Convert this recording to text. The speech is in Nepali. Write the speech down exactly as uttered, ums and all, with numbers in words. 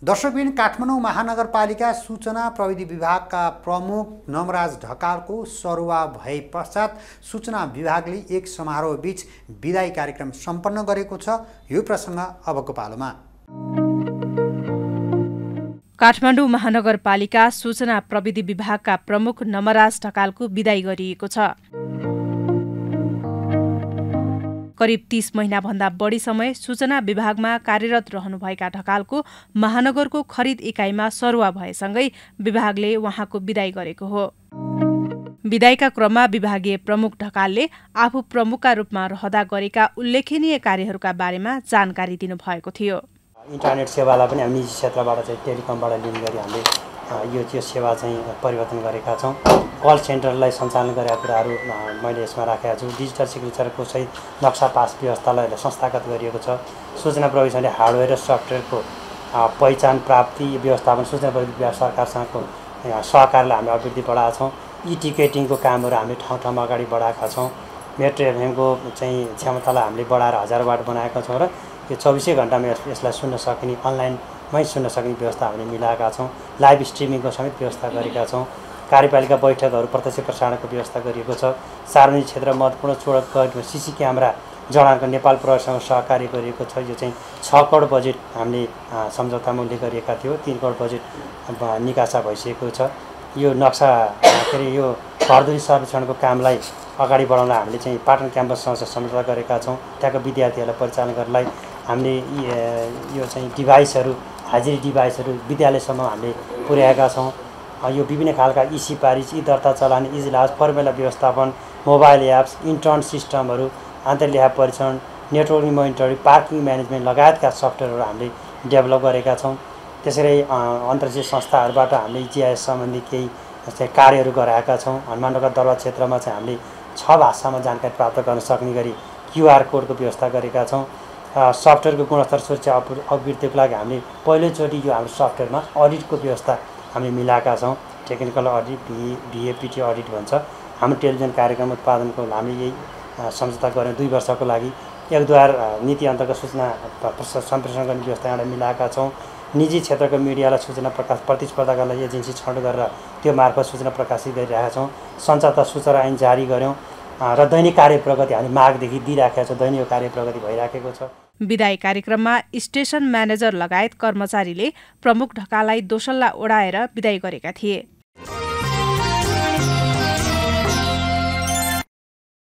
दर्शकबिन काठमाडौँ महानगरपालिका सूचना प्रविधि विभागका प्रमुख नमराज ढकालको सरुवा भए पश्चात सूचना विभागले एक समारोहबीच विदाई कार्यक्रम सम्पन्न गरेको छ। यो प्रसङ्ग अबको पालोमा। काठमाडौँ महानगरपालिका सूचना प्रविधि विभागका प्रमुख नमराज ढकालको विदाई गरिएको छ। करिब तीस महिनाभन्दा बढी समय सूचना विभागमा कार्यरत रहनुभएका ढकालको महानगरको खरिद इकाइमा सरुवा भएसँगै विभागले उहाँको विदाई गरेको हो। विदाईका क्रममा विभागीय प्रमुख ढकालले आफू प्रमुखका रूपमा रहँदा गरेका उल्लेखनीय कार्यहरूका बारेमा जानकारी दिनुभएको थियो। इन्टरनेट सेवालाई पनि हामी निजी क्षेत्रबाट चाहिँ टेलिकमबाट लिने गरी हामीले यो त्यो सेवा चाहिँ परिवर्तन गरेका छौँ। कल सेन्टरलाई सञ्चालन गरेका कुराहरू मैले यसमा राखेका छु। डिजिटल सिग्नेचरको सहित नक्सा पास व्यवस्थालाई संस्थागत गरिएको छ। सूचना प्रविधिले हार्डवेयर र सफ्टवेयरको पहिचान प्राप्ति व्यवस्थापन सूचना प्रविधि विभाग सरकारसँगको सहकारलाई हामीले अभिवृद्धि बढाएका छौँ। ई टिकेटिङको कामहरू हामीले ठाउँ ठाउँमा अगाडि बढाएका छौँ। मेट्रो एफएमको चाहिँ क्षमतालाई हामीले बढाएर हजार वाट बनाएका छौँ र यो चौबिसै घन्टामा यसलाई सुन्न सकिने अनलाइनमै सुन्न सक्ने व्यवस्था हामीले मिलाएका छौँ। लाइभ स्ट्रिमिङको समेत व्यवस्था गरेका छौँ। कार्यपालिका बैठकहरू प्रत्यक्ष प्रसारणको व्यवस्था गरिएको छ। सार्वजनिक क्षेत्र महत्त्वपूर्ण चोडक सिसी क्यामेरा जडानको नेपाल प्रहरीसँग सहकार्य गरिएको छ। यो चाहिँ छ करोड बजेट हामीले सम्झौता मूल्य गरिएका थियो। तीन करोड बजेट निकासा भइसकेको छ। यो नक्सा के अरे यो घरधुरी सर्वेक्षणको कामलाई अगाडि बढाउन हामीले चाहिँ पाटन क्याम्पससँग सम्झौता गरेका छौँ। त्यहाँको विद्यार्थीहरूलाई परिचालन गर्नलाई हामीले यो चाहिँ डिभाइसहरू हाजिरी डिभाइसहरू विद्यालयसम्म हामीले पुर्याएका छौँ। यो विभिन्न खालका ई सिफारिस, ई दर्ता चलान, इजलास, फर्मुला व्यवस्थापन, मोबाइल एप्स, इन्टर्न सिस्टमहरू, आन्तरलेखा परीक्षण, नेटवर्किङ मोनिटरिङ, पार्किङ म्यानेजमेन्ट लगायतका सफ्टवेयरहरू हामीले डेभलप गरेका छौँ। त्यसरी अन्तर्राष्ट्रिय संस्थाहरूबाट हामीले जिआइएस सम्बन्धी केही चाहिँ कार्यहरू गराएका छौँ। हनुमानढोका दरबार क्षेत्रमा चाहिँ हामीले छ भाषामा जानकारी प्राप्त गर्न सक्ने गरी क्युआर कोडको व्यवस्था गरेका छौँ। सफ्टवेयरको गुणस्तर सुरक्षा अभिवृद्धिको लागि हामीले पहिलोचोटि यो हाम्रो सफ्टवेयरमा अडिटको व्यवस्था हामीले मिलाएका छौँ। Technical audit, V VAPT audit भन्छ। हाम्रो टेलिभिजन कार्यक्रम उत्पादनको हामीले यही सम्झौता गऱ्यौँ दुई वर्षको लागि। एकद्वार नीति अन्तर्गत सूचना सम्प्रेषण गर्ने व्यवस्था एउटा मिलाएका छौँ। निजी क्षेत्रको मिडियालाई सूचना प्रकाश प्रतिस्पर्धा गर्न एजेन्सी छनौट गरेर त्यो मार्फत सूचना प्रकाशित गरिरहेका छौँ। सञ्चार तथा सूचना ऐन जारी गऱ्यौँ र दैनिक कार्य प्रगति हामीले मागदेखि दिइराखेका छौँ। दैनिक कार्य प्रगति भइराखेको छ। विदाई कार्यक्रममा स्टेसन म्यानेजर लगायत कर्मचारीले प्रमुख ढकाललाई दोसल्ला ओढाएर विदाई गरेका थिए।